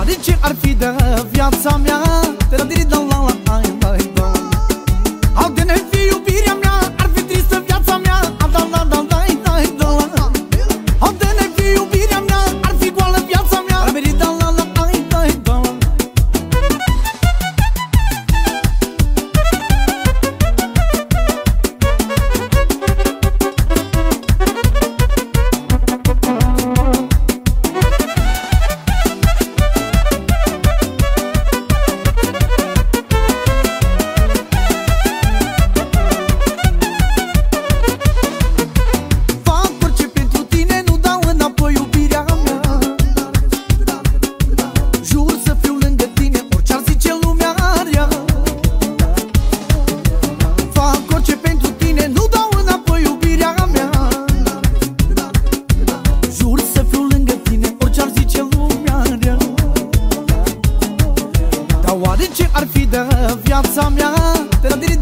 oare ce ar fi de viața mea? Au de ne fi iubirea mea, ar fi tristă viața mea. Au de ne fi iubirea mea, ar fi goală viața mea. Oare ce ar fi de viața mea?